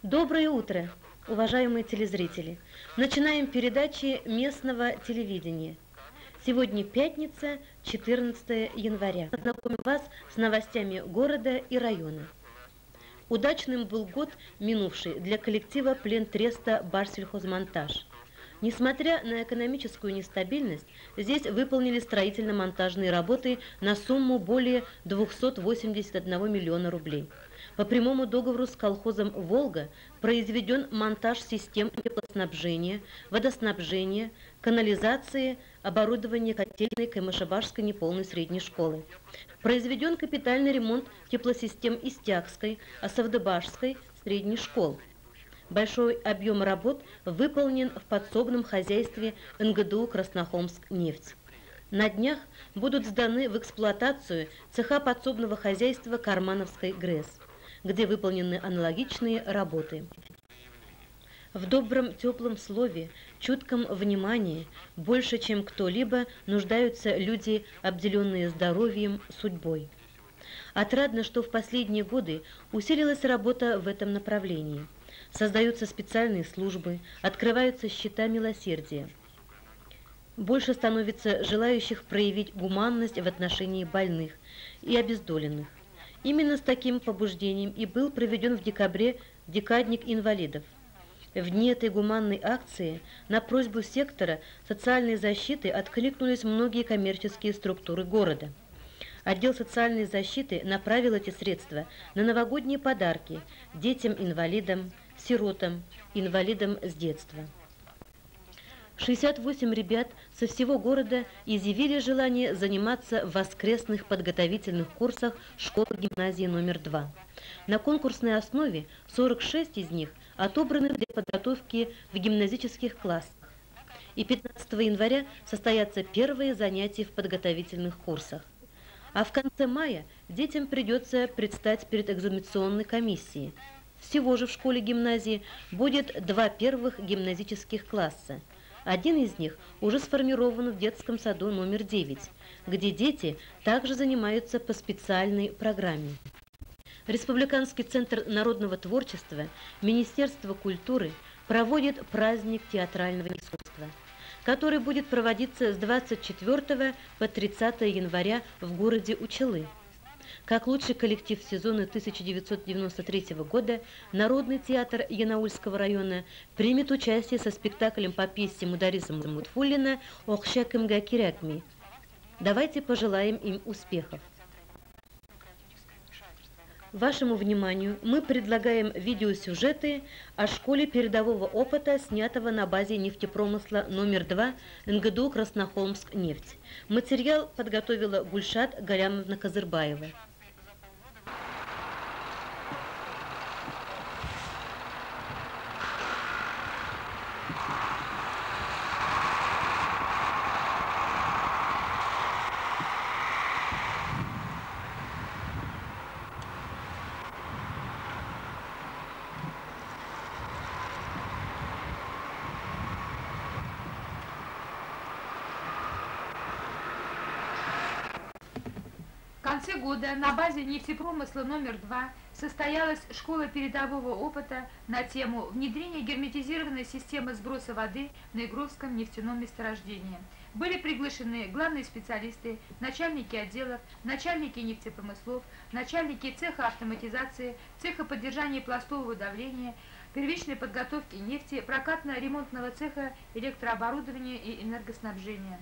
Доброе утро, уважаемые телезрители! Начинаем передачи местного телевидения. Сегодня пятница, 14 января. Знакомим вас с новостями города и района. Удачным был год, минувший для коллектива Плентреста «Башсельхозмонтаж». Несмотря на экономическую нестабильность, здесь выполнили строительно-монтажные работы на сумму более 281 миллиона рублей. По прямому договору с колхозом «Волга» произведен монтаж систем теплоснабжения, водоснабжения, канализации, оборудования котельной Каймашабашской неполной средней школы. Произведен капитальный ремонт теплосистем Истякской, Асавдыбашской средней школ. Большой объем работ выполнен в подсобном хозяйстве НГДУ «Краснохолмскнефть». На днях будут сданы в эксплуатацию цеха подсобного хозяйства Кармановской ГРЭС, где выполнены аналогичные работы. В добром теплом слове, чутком внимании больше, чем кто-либо, нуждаются люди, обделенные здоровьем, судьбой. Отрадно, что в последние годы усилилась работа в этом направлении. Создаются специальные службы, открываются счета милосердия. Больше становится желающих проявить гуманность в отношении больных и обездоленных. Именно с таким побуждением и был проведен в декабре декадник инвалидов. В дни этой гуманной акции на просьбу сектора социальной защиты откликнулись многие коммерческие структуры города. Отдел социальной защиты направил эти средства на новогодние подарки детям-инвалидам, сиротам, инвалидам с детства. 68 ребят со всего города изъявили желание заниматься в воскресных подготовительных курсах школы-гимназии номер 2. На конкурсной основе 46 из них отобраны для подготовки в гимназических классах. И 15 января состоятся первые занятия в подготовительных курсах. А в конце мая детям придется предстать перед экзаменационной комиссией. Всего же в школе-гимназии будет 2 первых гимназических класса. Один из них уже сформирован в детском саду номер 9, где дети также занимаются по специальной программе. Республиканский центр народного творчества, Министерство культуры проводит праздник театрального искусства, который будет проводиться с 24 по 30 января в городе Учалы. Как лучший коллектив сезона 1993 года, Народный театр Янаульского района примет участие со спектаклем по пьесе Мудариса Мутфуллина «Охшакымга кирякми». Давайте пожелаем им успехов. Вашему вниманию мы предлагаем видеосюжеты о школе передового опыта, снятого на базе нефтепромысла номер 2 НГДУ «Краснохолмскнефть». Материал подготовила Гульшат Галямовна Казырбаева. В конце года на базе нефтепромысла номер 2 состоялась школа передового опыта на тему внедрения герметизированной системы сброса воды на Игровском нефтяном месторождении. Были приглашены главные специалисты, начальники отделов, начальники нефтепромыслов, начальники цеха автоматизации, цеха поддержания пластового давления, первичной подготовки нефти, прокатно-ремонтного цеха электрооборудования и энергоснабжения.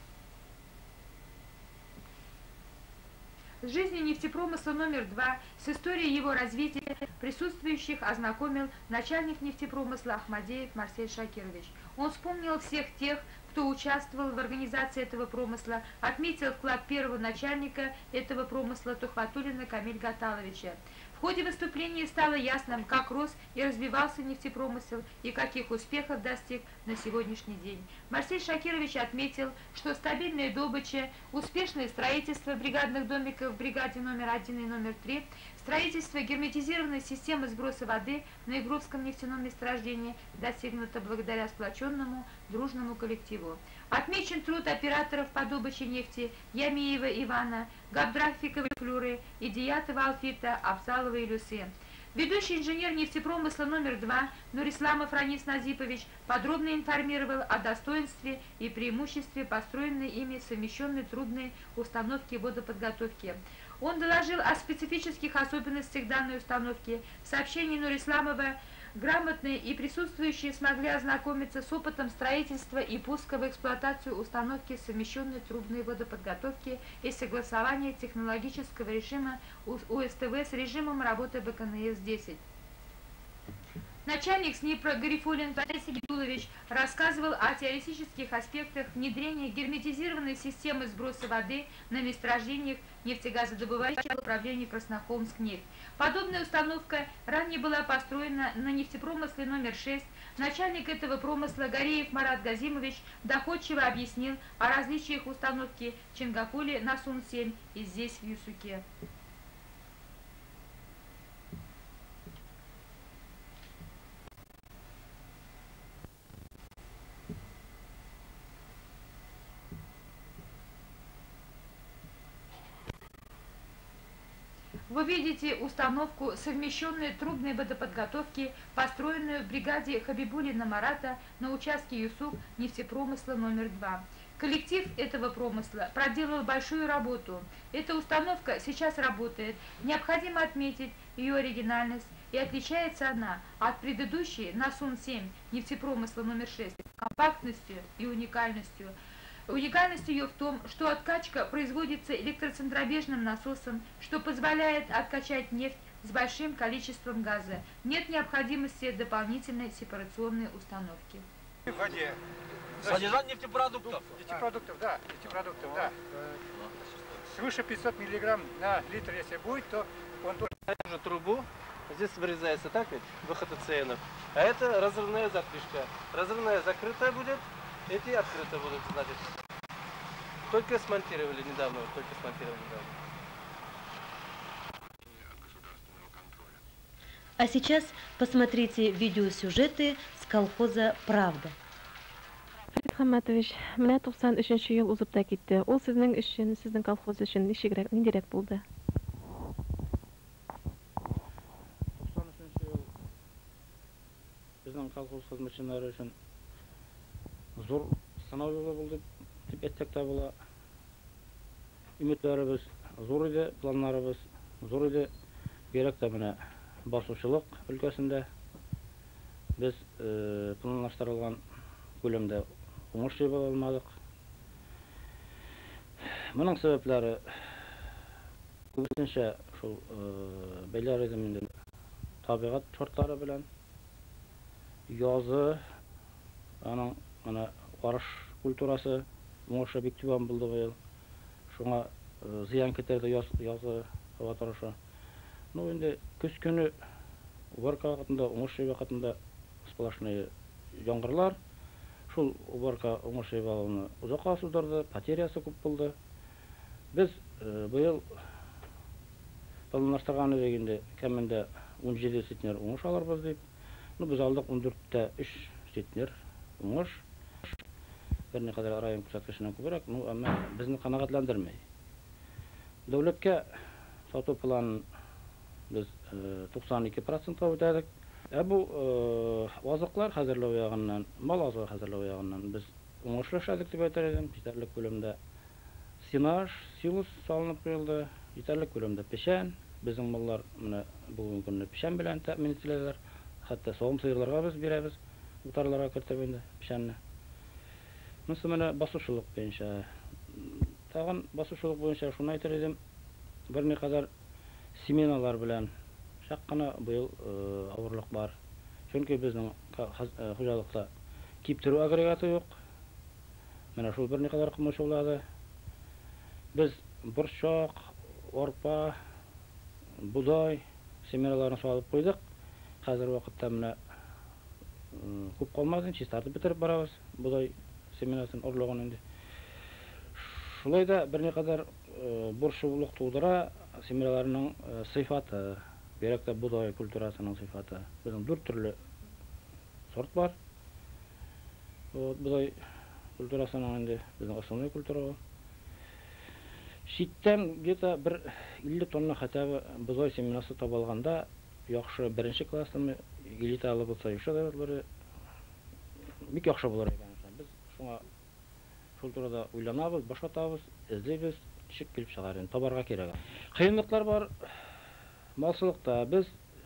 С жизнью нефтепромысла номер 2, с историей его развития присутствующих ознакомил начальник нефтепромысла Ахмадеев Марсель Шакирович. Он вспомнил всех тех, кто участвовал в организации этого промысла, отметил вклад первого начальника этого промысла Тухватуллина Камиль Гаталовича. В ходе выступления стало ясным, как рос и развивался нефтепромысел и каких успехов достиг на сегодняшний день. Марсель Шакирович отметил, что стабильная добыча, успешное строительство бригадных домиков в бригаде номер 1 и номер 3, строительство герметизированной системы сброса воды на Игровском нефтяном месторождении достигнуто благодаря сплоченному дружному коллективу. Отмечен труд операторов по добыче нефти Ямиева Ивана, Габдрафиковой Флюры, Идиятова Алфита, Абзалова Илюсы. Ведущий инженер нефтепромысла номер 2 Нурисламов Ранис Назипович подробно информировал о достоинстве и преимуществе построенной ими совмещенной трубной установки водоподготовки. Он доложил о специфических особенностях данной установки. В сообщении Нурисламова грамотные и присутствующие смогли ознакомиться с опытом строительства и пуска в эксплуатацию установки совмещенной трубной водоподготовки и согласования технологического режима УСТВ с режимом работы БКНС-10. Начальник СНИПРа Гарифуллин Борис Гидулович рассказывал о теоретических аспектах внедрения герметизированной системы сброса воды на месторождениях нефтегазодобывающего управления Краснохолмскнефть. Подобная установка ранее была построена на нефтепромысле номер 6. Начальник этого промысла Гореев Марат Газимович доходчиво объяснил о различиях установки в Чингаполе на Сун-7 и здесь, в Юсуке. Вы видите установку совмещенной трубной водоподготовки, построенную в бригаде Хабибуллина Марата на участке Юсук нефтепромысла номер 2. Коллектив этого промысла проделал большую работу. Эта установка сейчас работает. Необходимо отметить ее оригинальность, и отличается она от предыдущей на Сун-7 нефтепромысла номер 6 компактностью и уникальностью. Уникальность ее в том, что откачка производится электроцентробежным насосом, что позволяет откачать нефть с большим количеством газа. Нет необходимости дополнительной сепарационной установки. В воде. Содержание нефтепродуктов. Да. Свыше 500 миллиграмм на литр, если будет, то он Эту трубу здесь вырезается, так ведь, выход цианов. А это разрывная заклишка. Разрывная закрытая будет, эти открытые будут, значит. Только смонтировали недавно. А сейчас посмотрите видеосюжеты с колхоза «Правда». Хамматович, менә 93 ел узып та китте. Ул сезнең өчен, сезнең колхоз өчен ничегрәк, ниндирәк булды? 93 ел безнең колхоз хезмәтчеләре өчен зур сынау елы булды дип әйтсәк тә була. Өметләребез зур иде, планнарыбыз зур иде. Бигрәк тә менә басучылык өлкәсендә без планлаштырылган күләмдә уңыш яба алмадык. Моның сәбәпләре күбесенчә шул бәйләр иде инде табигать шартлары белән язы, аның ана арыш культурасы уңышы бик түбән булды быел. Шуңа зыян китерде язы һава торышы. Ну инде көз көне убарка вакытында, уңыш вакытында сплошные яңгырлар. Шул убарка уңыш алуны узакка суздырды, потерясы күп булды. Без быел планлаштырган идек кемендә 17 центнер уңыш алырбыз дип. Ну без алдык 14тә 3 центнер уңыш. Берне кадәр район күрсәткеченнән күбрәк, ну әмма безне канәгатьләндермәй. Дәүләткә сату планын без 92% үтәдек. Бу азыклар хәзерләү ягыннан, мал азыгы хәзерләү ягыннан без уңышлы эшләдек дип әйтер идем. Җитәрлек күләмдә синаж, силос салынып куелды. Җитәрлек күләмдә печән. Безнең маллар менә бүгенге көнне печән белән тәэмин ителәләр. Хәтта савым сыерларга без бирәбез. Утарларга кертеп инде печәнне. Монысы менә басучылык буенча. Тагын басучылык буенча шуны әйтер идем. Берникадәр семеналар белән шак кына быел авырлык бар. Чөнки безнең хуҗалыкта киптерү агрегаты юк. Менә шул берникадәр кымычулады. Без борчак, арпа, будай семеналарын салып куйдык. Хәзер вакытта менә күп калмады, чистартып бетереп барабыз. Будай семенасын орлыгын инде. Шулай да берникадәр борчулык тудыра семеналарның сыйфаты. Бигрәк тә будай культурасының сыйфаты. Безнең 4 төрле сорт бар. Будай культурасының инде безнең основной культура. Шиттән где-то 50 тонна хотя бы будай семенасы табылганда яхшы беренче класстамы, элиталы булса, яхшы дәүләтләре бик яхшы булыр икән. Без шуңа шул турыда уйланабыз, башкатабыз, эзлибез, ничек килеп чыгар, табарга кирәк. Кыенлыклар бар малчылыкта. Без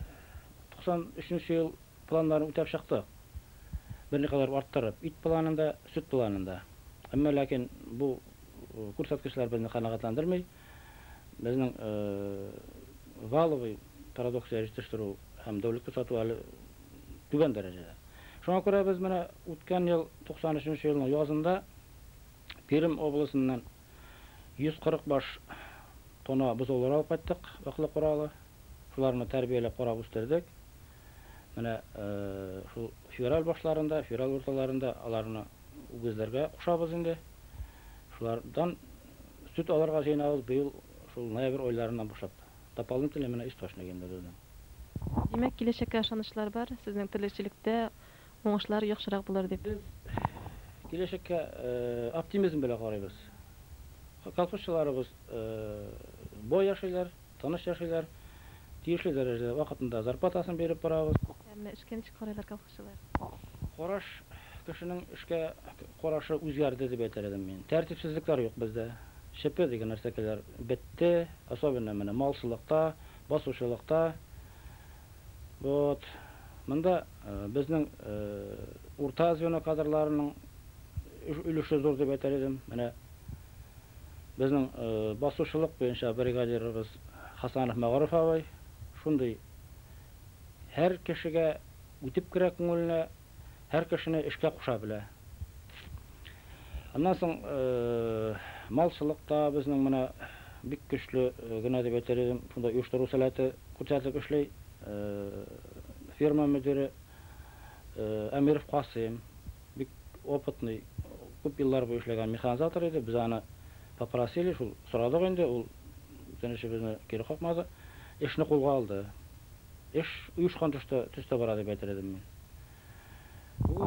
93 ел планнарын үтәп чыктык. Берникадәр арттырып, ит планында, сөт планында. Әмма ләкин бу күрсәткечләр безне канәгатьләндерми. Безнең валовый продукция җитештерү һәм дәүләткә сату әле түбән дәрәҗәдә. Шуңа күрә без менә үткән ел 93 елның язында Пермь облысыннан 140 баш тонна бозаулар алып кайттык, вакытлы коралы. Шуларны тәрбияләп карап үстердек. Менә шул февраль башларында, февраль урталарында аларны үгезләргә кушабыз инде. Шулардан süt аларга җыйнабыз быел шул ноябрь айларыннан башлап. Дополнительно менә источник инде безнең. Димәк, киләчәккә ышанычлар бар, сезнең тирлекчелектә уңышлар яхшырак булыр дип. Киләчәккә оптимизм белән карыйбыз. Колхозчыларыбыз бой яшыйлар, тыныч яшыйлар, тиешле дәрәҗәдә вакытында зарплатасын биреп барабыз. Әмма эшкә ничек карыйлар колхозчылар? Караш кешенең эшкә карашы үзгәрде дип әйтер идем мин. Тәртипсезлекләр юк бездә. Шәпе дигән нәрсәләр бетте, особенно менә малчылыкта, басучылыкта. Вот. Монда безнең урта звено кадрларының өлеше зур дип әйтер идем. Менә безнең басучылык буенча бригадирыбыз Хасанов Мәгариф абый шундый һәр кешегә үтеп керә күңеленә, һәр кешене эшкә куша белә. Аннан соң малчылыкта безнең менә бик көчле генә дип әйтер идем. Шунда оештыру сәләте күрсәтеп эшли. Фирма мөдире Әмиров Касым бик опытный, күп еллар буе эшләгән механизатор иде. Без аны попросили, шул сорадык инде, ул үтенече безне кире какмады. Эшне кулга алды. Эш уйышкан төстә бара дип әйтер идем мин. Бу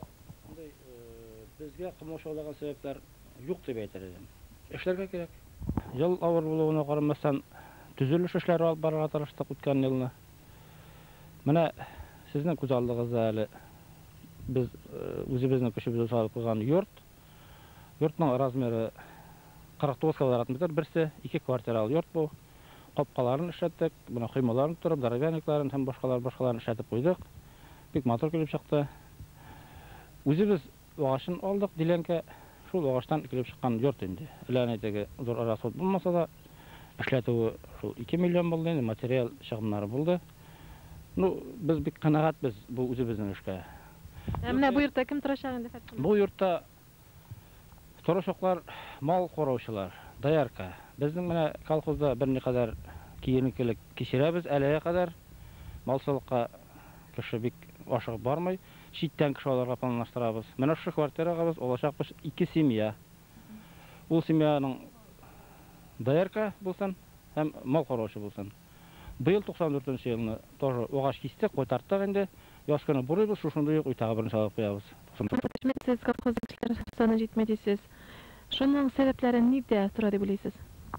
безгә кылмышлаган сәбәпләр юк дип әйтер идем. Эшләргә кирәк. Ел авыр булуына карамастан төзелеш эшләре алып барырга тырыштык үткән елны. Менә сезнең күз алдыгызда әле biz үзебезнең көчебезне салып куйган йорт. Йортның размеры 49 квадрат метр, берсе 2 квартиралы йорт бу. Капкаларын эшләттек, менә кыймаларын турып, дәрәвәникларын һәм башкаларын эшләтеп куйдык. Бик матур килеп чыкты. Үзебез агачын алдык, диләнкә шул агачтан килеп чыккан йорт инде. Ләнәтеге зур расход булмаса да эшләтүе шул 2 миллион булды инде, материал чыгымнары булды. Ну, biz бик канагатбыз бу үзебезнең эшкә. Менә бу йортта кем торачак инде Фәтхулла? Бу йортта торачаклар мал караучылар, даярка. Безнең менә колхозда берникадәр киенкелек кичерәбез, әлегә кадәр малчылыкка кеше бик ашыгып бармый, читтән кеше аларга планлаштырабыз. Менә шу квартирага без алачакбыз 2 семья. Ул семьяның даярка булсын һәм мал караучы булсын. Быел 94 елны тоже агач кистек, кайтарттык инде. Яз көне бурыйбыз, шушындый ук уйтагы берен салып куябыз. Сез колхоз эшләре саны җитмәде дисез. Шуның сәбәпләре нидә тора дип уйлыйсыз?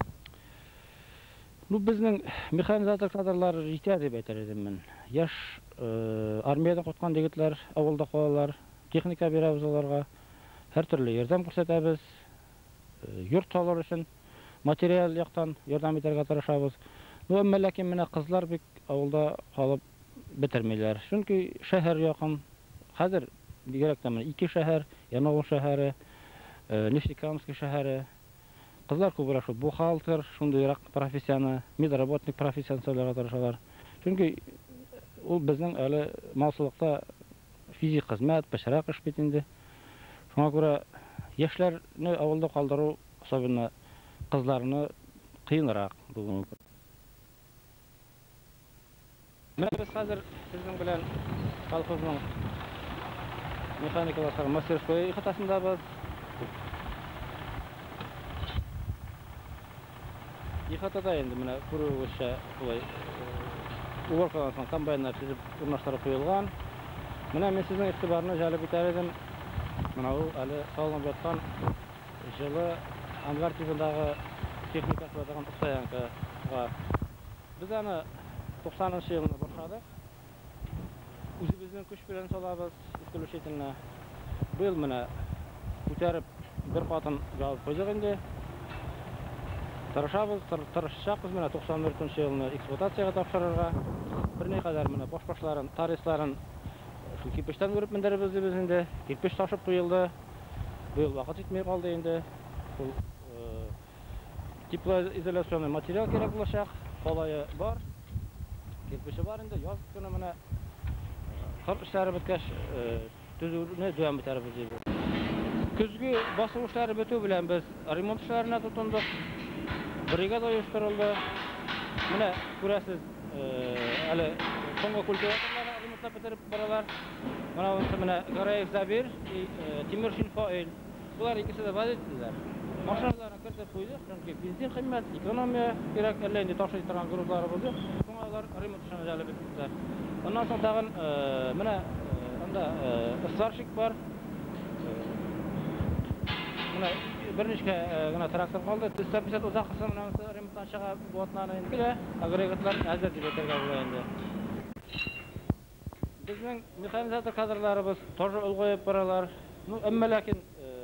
Ну, безнең механизатор кадрлары җитә дип әйтер идем мин. Яш армияда кайткан егетләр авылда калалар, техника бирәбез аларга. Һәр төрле ярдәм күрсәтәбез. Йорт салыр өчен материал яктан ярдәм итәргә тырышабыз. Ну, әмма ләкин менә кызлар бик авылда калып бетермиләр. Чөнки шәһәр якын. Хәзер бигрәк тә менә 2 шәһәр, Янаул шәһәре, Нефтекамский шәһәре. Кызлар күбрәк шул бухгалтер, шундыйрак профессияны, медработник профессиясын сайларга тырышалар. Чөнки ул безнең әле малчылыкта физик хезмәт, пешрәк эш бит инде. Шуңа күрә яшьләрне авылда калдыру, особенно кызларны кыенрак бүгенге көн. Менә без хәзер сезнең белән колхозның механикалар мастерской ихатасындабыз. Ихатада инде менә күрүегезчә булай уборкаланган комбайннар төзеп урнаштырып куелган. Менә мен сезнең игътибарны җәлеп итәр идем. Менә ул әле салынып яткан җылы ангар тибындагы техника куелган стоянкага. Без аны 90 елны башлап башладык. Үзебезнең көч белән салабыз үткәрү шетенә. Быел менә күтәреп бер катын ябып куйдык инде. Тырышабыз менә 94 елны эксплуатациягә тапшырырга. Берникадәр менә баш-башларын, тарихларын шул кирпечтән үреп мендеребез инде. Кирпеч ташып куелды. Быел вакыт җитмәй калды инде. Шул теплоизоляционный материал кирәк булачак. Калае бар. Кирпече бар инде. Яз көне менә кыр эшләре беткәч төзүне дәвам итәрбез дип. Көзге басу эшләре бетү белән без ремонт эшләренә тотындык. Бригада оештырылды. Менә күрәсез, әле соңгы культиваторларны ремонтлап бетереп баралар. Менә Гараев Забир и Тимир Шинфаил. Булар икесе дә водительләр. Машиналарны кертеп куйдык, чөнки бензин кыйммәт, экономия кирәк, әллә инде ташый торган грузларыбыз юк. Соңгылар ремонт эшенә җәлеп иттеләр. Аннан соң тагын менә анда сварщик бар. Менә берничә гына трактор калды. 150 узак кысым менән ремонттан чыга буатланы инде. Агрегатлар әзер дип әйтергә була инде. Безнең механизатор кадрларыбыз тоже улгайып баралар. Ну, әмма ләкин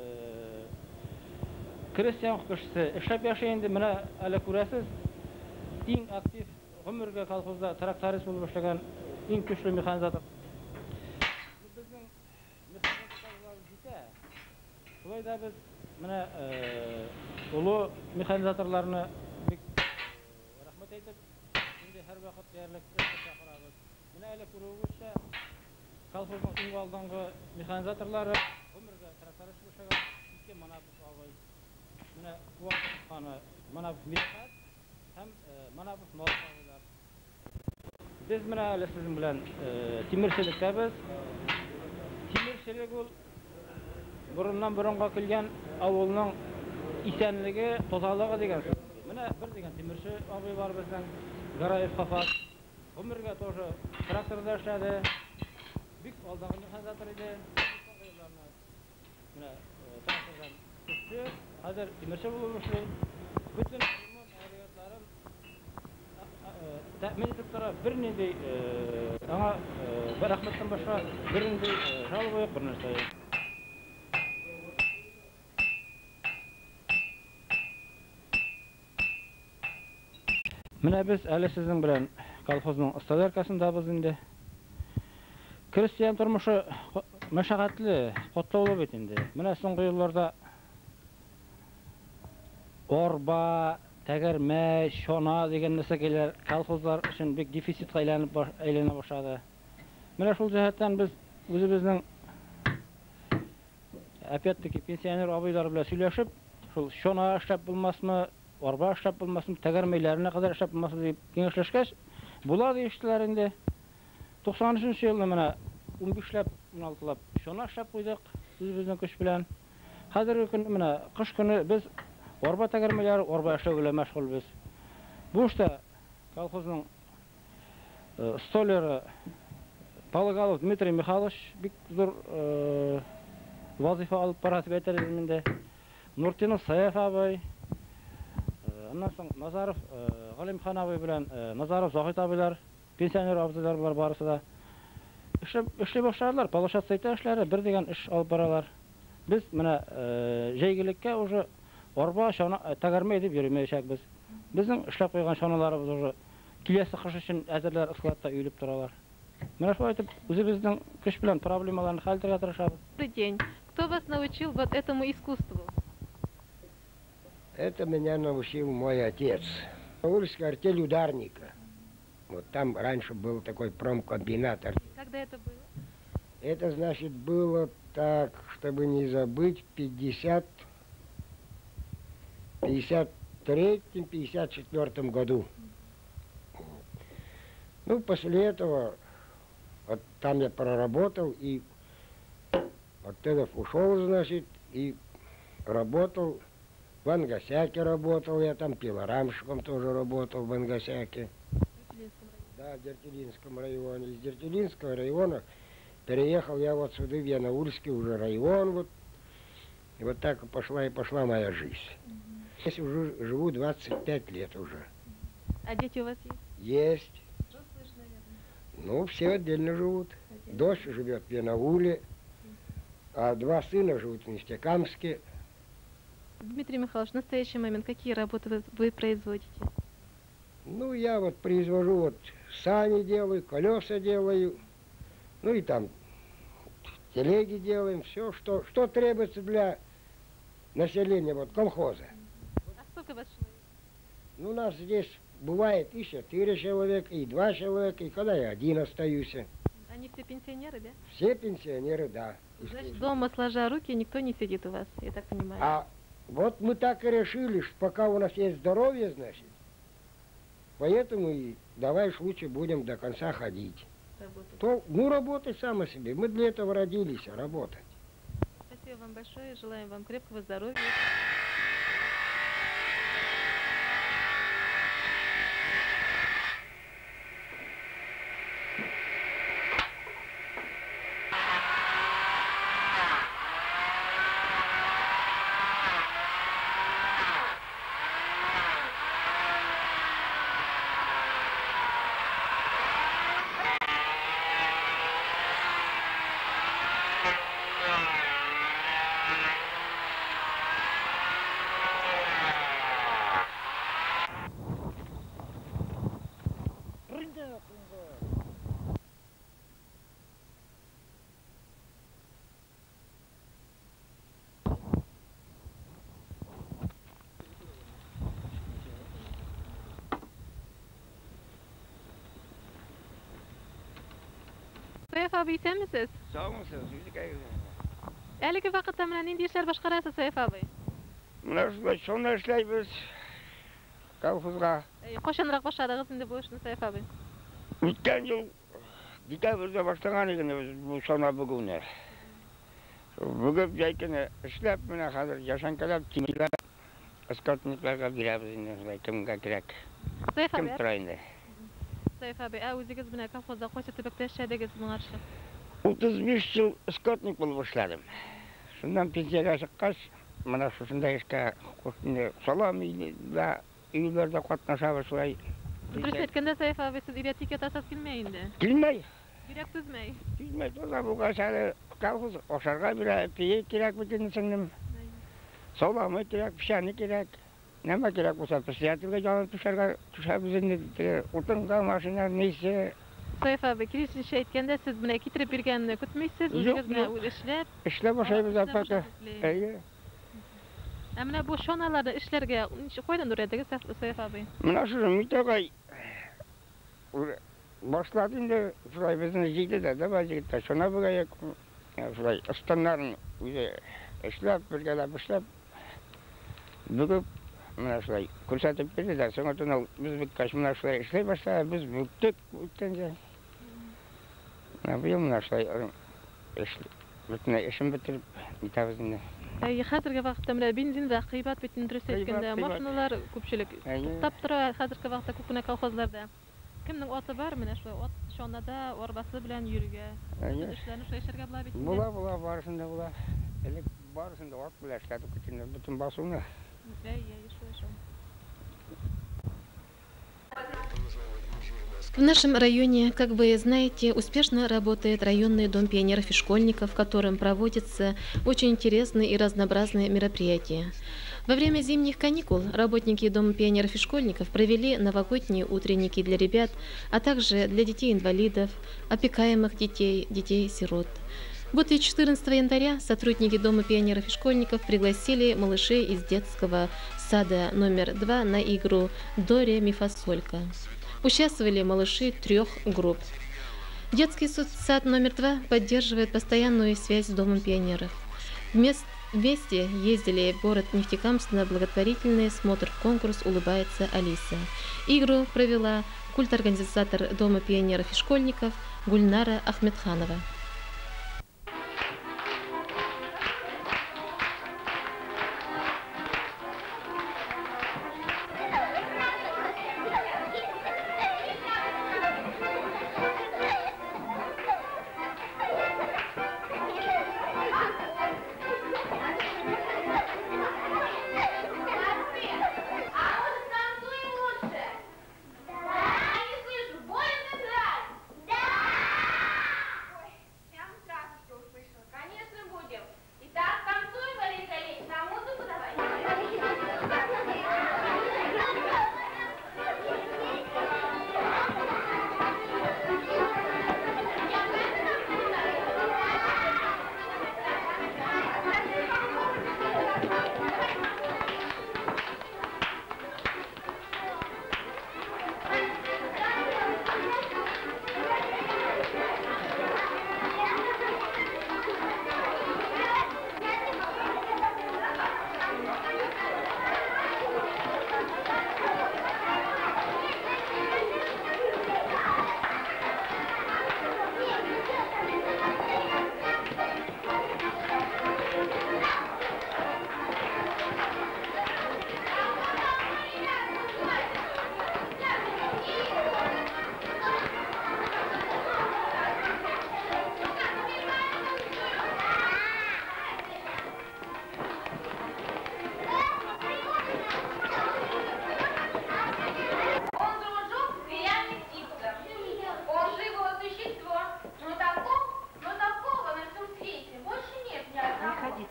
крестьян кешесе эшләп яши инде. Менә әле күрәсез, иң актив гомергә колхозда тракторист булып эшләгән иң көчле механизатор. Безнең механизаторларыбыз җитә. Шулай да без менә улы механизаторларны бик рәхмәт әйтеп, инде һәр вакыт диярлек чакырабыз. Менә әле күрүегезчә, колхозның иң алдынгы механизаторлары гомергә тракторист эшләгән ике Манапов абый. Менә вакыт Манапов Мирхат һәм Манапов Малык абыйлар. Без менә әле сезнең белән тимерчелектәбез. Тимерчелек ул борыннан-борынга килгән авылның исәнлеге, тазалыгы дигән сүз. Менә бер дигән тимерче абый бар безнең, Гараев Хафат. Гомергә тоже тракторда эшләде. Бик алдагы механизатор иде. Менә трактордан төште. Хәзер тимерче булып эшли. Bütün ремонт агрегатларын тәэмин итеп тора. Бернинди аңа бер рәхмәттән башка бернинди жалоба юк, бернәрсә юк. Менә без әле сезнең белән колхозның столяркасындабыз инде. Крестьян тормышы мәшәкатьле, катлаулы бит инде. Менә соңгы елларда арба, тәгәрмә, шона дигән нәрсәләр колхозлар өчен бик дефицитка әйләнә башлады. Менә шул җәһәттән без үзебезнең опять-таки пенсионер абыйлар белән сөйләшеп, шул шона эшләп булмасмы, арба эшләп булмасмы, тәгәрмәләренә кадәр эшләп булмасмы дип киңәшләшкәч, була диештеләр инде. 93 елны менә 15ләп, 16лап шона эшләп куйдык үзебезнең көч белән. Хәзерге көн менә кыш көне без арба тәгәрмәләре, арба эшләү белән мәшгульбез. Бу эштә колхозның столяры Полыгалов Дмитрий Михайлович бик зур вазифа алып бара дип әйтәләр инде. Нуртинов Саеф абый, аннан соң Назаров Галимхан абый белән Назаров Захит абыйлар, пенсионер абзыйлар булар барысы да. Эшләп башладылар, полошация эшләре, бер дигән эш алып баралар. Без менә җәйгелеккә уже арба, шона тәгәрмә дип йөрмәячәкбез. Безнең эшләп куйган шоналарыбыз уже киләсе кыш өчен әзерләр складта өелеп торалар. Менә шулай итеп, үзебезнең көч белән проблемаларны хәл итәргә тырышабыз. Добрый день. Кто вас научил вот этому искусству? Это меня научил мой отец. Уральская артель ударника. Вот там раньше был такой промкомбинат. Когда это было? Это, значит, было так, чтобы не забыть, в 53-54 году. Ну, после этого, вот там я проработал, и оттуда ушел, значит, и работал. В Ангасяке работал, я там пилорамщиком тоже работал в Ангасяке. Да, в Дертилинском районе. Из Дертилинского района переехал я вот сюда, в Янаульский уже район, вот. И вот так и пошла моя жизнь. Здесь уже живу 25 лет уже. А дети у вас есть? Есть. Взрослые, наверное. Ну, все отдельно живут. Дочь живет в Янауле, а 2 сына живут в Нефтекамске. Дмитрий Михайлович, в настоящий момент какие работы вы производите? Ну, я вот произвожу, вот сани делаю, колеса делаю, ну и там телеги делаем, все, что требуется для населения, вот колхоза. А сколько вас человек? Ну, у нас здесь бывает и 4 человека, и 2 человека, и когда я один остаюсь. Они все пенсионеры, да? Все пенсионеры, да. Значит, дома сложа руки никто не сидит у вас, я так понимаю. А вот мы так и решили, что пока у нас есть здоровье, значит, поэтому и давай уж лучше будем до конца ходить. Работать. Ну, работай сам о себе. Мы для этого родились, работать. Спасибо вам большое, желаем вам крепкого здоровья. Sayf abi sen misiniz? Sağ mısınız? Әлеге вакытта менә нинди эшләр башкарасыз, Sayf абый? Мына ушулай шоны эшләйбез колхозга. Качанрак башладыгыз инде бу эшне, Sayf абый? Үткән ел декабрьдә башлаган идек бу шона бүгүне. Бүгүп җайкыны эшләп менә хәзер яшанкалап тимерләр эскортникларга бирәбез инде кемгә кирәк. Sayf Кем абый. тора инде. Sayf абый, үзегез менә колхозда кайсы төбәктә эшләдегез моңарчы? 35 ел эскортник булып эшләдем. Шуннан пенсияга чыккач, менә шушындай эшкә салам да өйләрдә катнашабыз шулай. Дөрес әйткәндә, Sayf абый, сез өйдә тик ятасыз килмәй инде. Килмәй. Йөрәк түзмәй. Килмәй, тоза буга шәле колхоз ашарга бирә, пие кирәк бит сеңнем. Саламы кирәк, пешәне кирәк. Нәмә кирәк булса, председательгә җанып төшәрбез инде. Утынга машина нейсе. Sayf абый, киресенчә әйткәндә, сез менә китереп биргәнне көтмисез, үзегез менә эшләп. Эшләп башлыйбыз апака. Әйе. Ә менә бу шоналарны эшләргә кайдан өйрәндегез, Sayf абый? Менә шуны митагай башлады инде, шулай безне җыйды да базыкта. Шуна бугай шулай ыстаннарын үзе эшләп, бергәләп эшләп. Бүгеп менә шулай күрсәтеп бирде дә, соңга тон без биккәч менә шулай эшләй башлады, без бүктек үткәнчә. Менә бу менә шулай бөтен эшен бетереп итәбез инде. Хәзерге вакытта менә бензин дә кыйбат бит, дөрес әйткәндә, машиналар күпчелек туктап тора хәзерге вакытта күп кенә колхозларда. Кемнең аты бар менә шулай ат шонада арбасы белән йөрүгә. Эшләрне шулай эшләргә була бит. Була, барысында була. Элек барысында ат белән эшләдек бит, бөтен басуны. В нашем районе, как вы знаете, успешно работает районный дом пионеров и школьников, в котором проводятся очень интересные и разнообразные мероприятия. Во время зимних каникул работники Дома пионеров и школьников провели новогодние утренники для ребят, а также для детей-инвалидов, опекаемых детей, детей-сирот. Вот и 14 января сотрудники Дома пионеров и школьников пригласили малышей из детского сада номер 2 на игру «До, ре, ми, фа, солька». Участвовали малыши 3 групп. Детский сад номер 2 поддерживает постоянную связь с Домом пионеров. Вместе ездили в город Нефтекамск на благотворительный смотр-конкурс «Улыбается Алиса». Игру провела культорганизатор Дома пионеров и школьников Гульнара Ахмедханова. Да.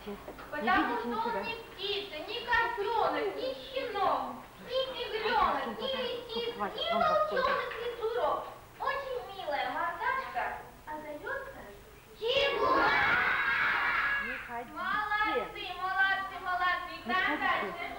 видите. Потому что он не птица, не котенок, не щенок, не тигренок, не лисица, не волчонок, не сурок. Очень милая мордашка, а зовется Тигуан. Молодцы, молодцы, молодцы. Так дальше.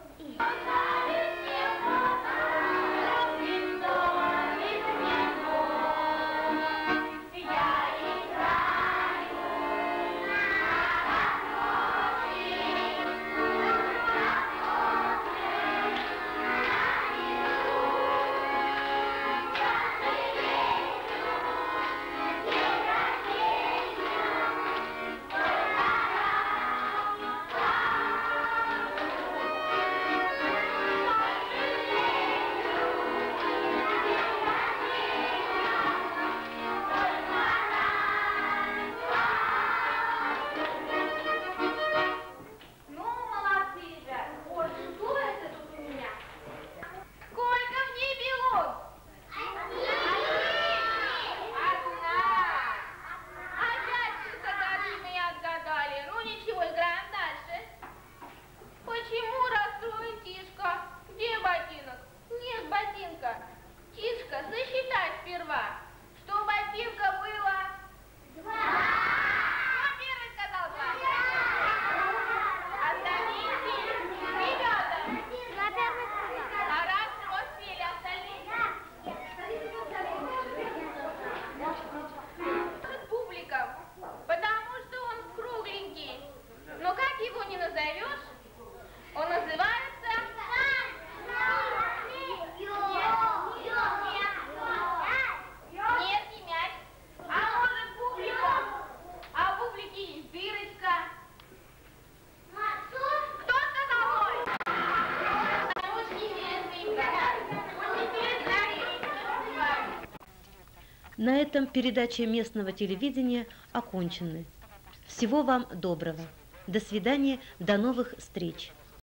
На этом передачи местного телевидения окончены. Всего вам доброго. До свидания, до новых встреч.